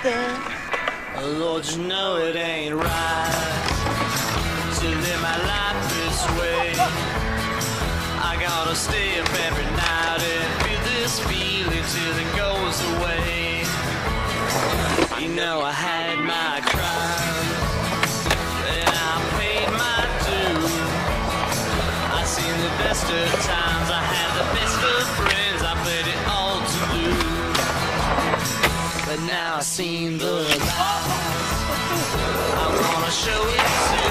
there. Lord, you know it ain't right to live my life this way. I gotta stay up every night and feel this feeling till it goes away. You know I had my crime and I paid my due. I seen the best of times, I had the best of friends, I played it all to lose. But now I've seen the light, I wanna show it to you.